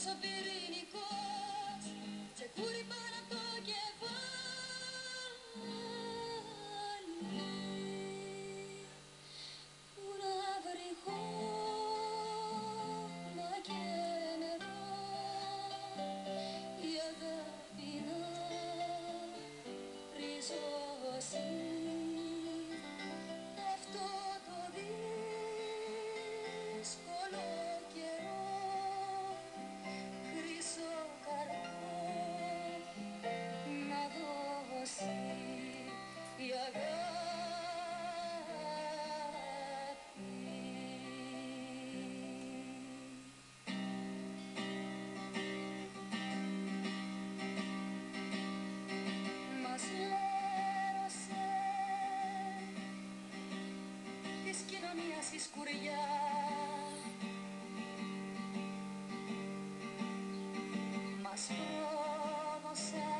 ήλιος ο πυρηνικός τσεκούρι πάνω απ' το κεφάλι που να βρει χώμα και νερό η αγάπη να ριζώσει αυτό το δύσκολο καιρό. Χρυσό καρπό να δώσει η αγάπη. Μας λέρωσε της κοινωνίας η σκουριά, μας πρόδωσε